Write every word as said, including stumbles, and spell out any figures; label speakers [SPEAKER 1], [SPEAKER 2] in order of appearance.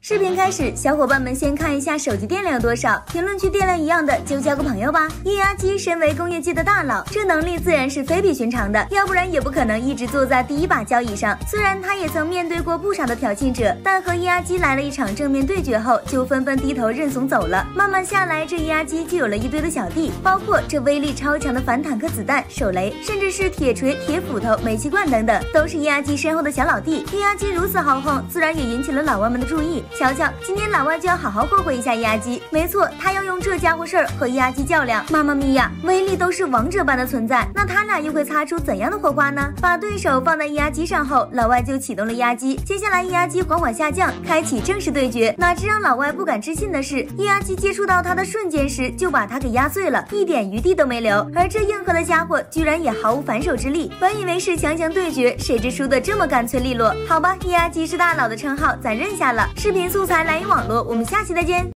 [SPEAKER 1] 视频开始，小伙伴们先看一下手机电量有多少，评论区电量一样的就交个朋友吧。液压机身为工业界的大佬，这能力自然是非比寻常的，要不然也不可能一直坐在第一把交椅上。虽然他也曾面对过不少的挑衅者，但和液压机来了一场正面对决后，就纷纷低头认怂走了。慢慢下来，这液压机就有了一堆的小弟，包括这威力超强的反坦克子弹、手雷，甚至是铁锤、铁斧头、煤气罐等等，都是液压机身后的小老弟。液压机如此豪横，自然也引起了老外们的注意。瞧瞧，今天老外就要好好霍霍一下液压机。没错，他要用这家伙事儿和液压机较量。妈妈咪呀，威力都是王者般的存在，那他俩又会擦出怎样的火花呢？把对手放在液压机上后，老外就启动了液压机。接下来液压机缓缓下降，开启正式对决。哪知让老外不敢置信的是，液压机接触到他的瞬间时，就把他给压碎了，一点余地都没留。而这硬核的家伙居然也毫无反手之力。本以为是强强对决，谁知输得这么干脆利落。好吧，液压机是大佬的称号咱认下了。视频素材来源网络，我们下期再见。